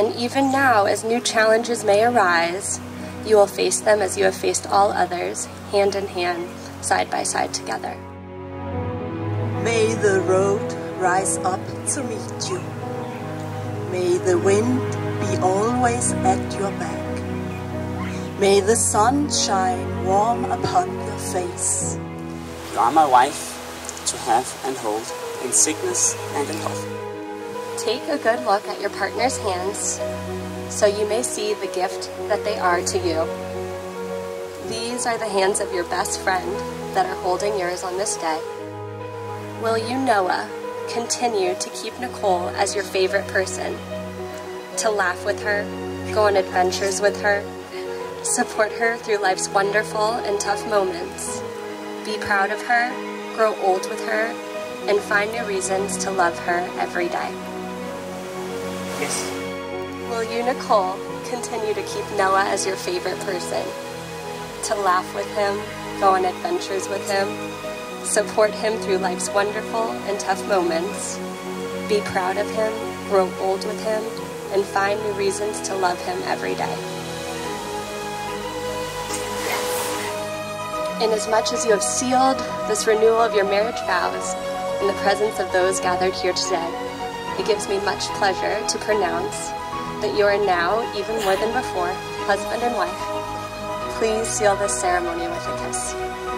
And even now, as new challenges may arise, you will face them as you have faced all others, hand in hand, side by side together. May the road rise up to meet you. May the wind be always at your back. May the sun shine warm upon your face. You are my wife to have and hold in sickness and in health. Take a good look at your partner's hands so you may see the gift that they are to you. These are the hands of your best friend that are holding yours on this day. Will you, Noah, continue to keep Nicole as your favorite person? To laugh with her, go on adventures with her, support her through life's wonderful and tough moments, be proud of her, grow old with her, and find new reasons to love her every day? Yes. Will you, Nicole, continue to keep Noah as your favorite person? To laugh with him, go on adventures with him, support him through life's wonderful and tough moments, be proud of him, grow old with him, and find new reasons to love him every day? Inasmuch as you have sealed this renewal of your marriage vows in the presence of those gathered here today, it gives me much pleasure to pronounce that you are now, even more than before, husband and wife. Please seal this ceremony with a kiss.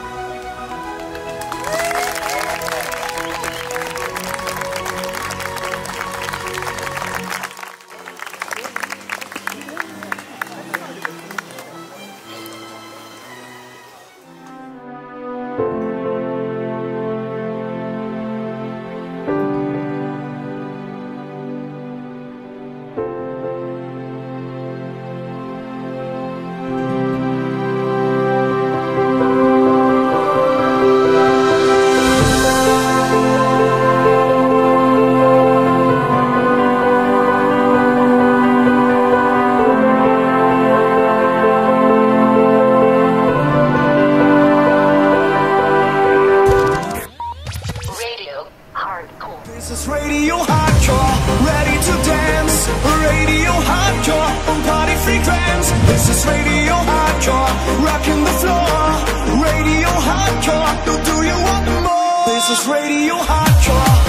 This is radio hardcore, ready to dance. Radio hardcore on party frequency. This is radio hardcore, rocking the floor. Radio hardcore, do you want more? This is radio hardcore.